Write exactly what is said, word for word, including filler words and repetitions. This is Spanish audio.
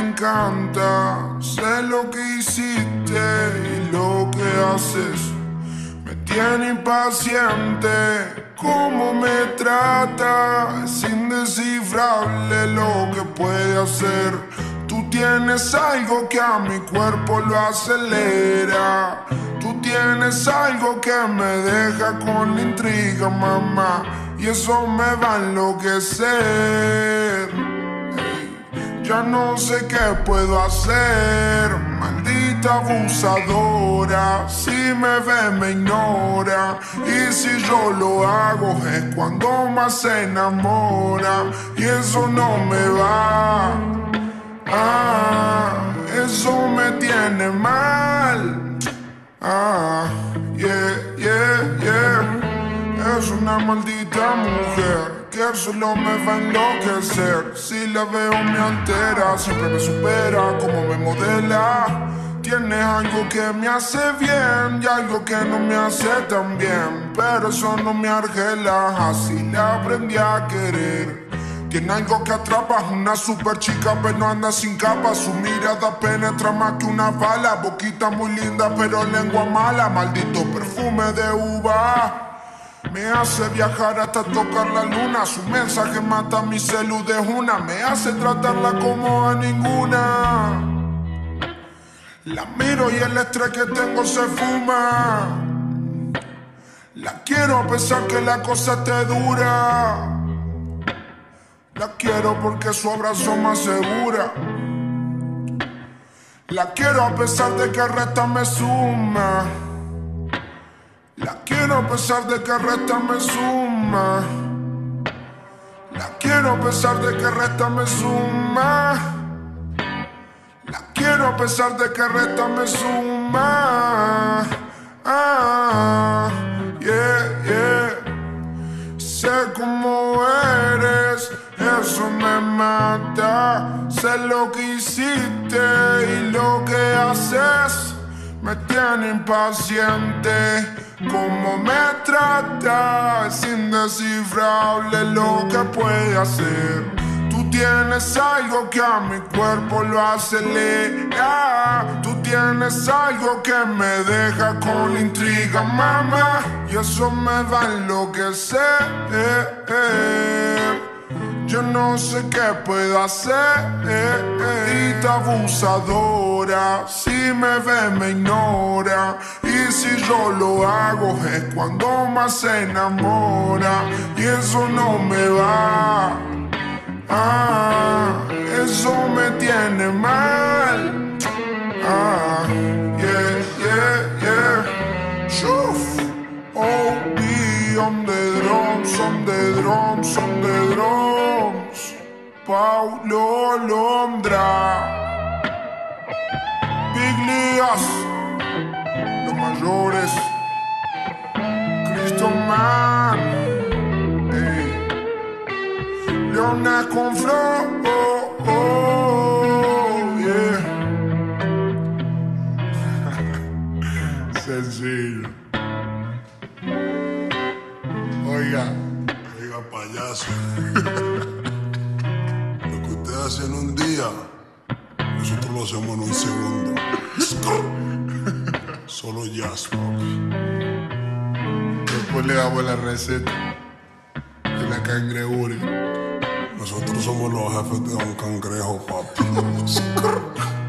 encanta. Sé lo que hiciste y lo que haces. Me tiene impaciente cómo me trata. Es indescifrable lo que puede hacer. Tú tienes algo que a mi cuerpo lo acelera. Tú tienes algo que me deja con intriga, mamá, y eso me va a enloquecer. Ey, ya no sé qué puedo hacer, maldita abusadora. Si me ve me ignora, y si yo lo hago es cuando más se enamora. Y eso no me va, ah, eso me tiene mal. Ah, yeah, yeah, yeah. Es una maldita mujer que solo me va a enloquecer. Si la veo me altera, siempre me supera como me modela. Tiene algo que me hace bien y algo que no me hace tan bien, pero eso no me argela, así la aprendí a querer. Tiene algo que atrapa, una super chica pero anda sin capa. Su mirada penetra más que una bala. Boquita muy linda pero lengua mala. Maldito perfume de uva me hace viajar hasta tocar la luna. Su mensaje mata mi celu de una. Me hace tratarla como a ninguna. La miro y el estrés que tengo se fuma. La quiero a pesar que la cosa esté dura. La quiero porque su abrazo me asegura. La quiero a pesar de que el resto me suma. La quiero a pesar de que el resto me suma. La quiero a pesar de que el resto me suma. La quiero a pesar de que el resto me suma. Ah, yeah, yeah. Sé cómo eres, eso me mata. Sé lo que hiciste y lo que haces. Me tiene impaciente cómo me trata. Es indescifrable lo que puede hacer. Tú tienes algo que a mi cuerpo lo acelera. Tú tienes algo que me deja con intriga, mamá, y eso me va a enloquecer. Yo no sé qué puedo hacer, maldita abusadora. Si me ve me ignora, y si yo lo hago es cuando más se enamora. Y eso no me va, ah, eso me tiene mal. Ah, yeah, yeah, yeah. Shuf. Oh, be on the drums, on the drums, on the drums. Paulo Londra, Big Ligas, los mayores, Cristo Man, hey. Leona con flow, oh, oh, yeah. Sencillo. Oiga, oiga, payaso. Lo que ustedes hacen en un día, nosotros lo hacemos en un segundo. Solo jazz, papi. Después le damos la receta de la cangreburger. Nosotros somos los jefes de un cangrejo, papi.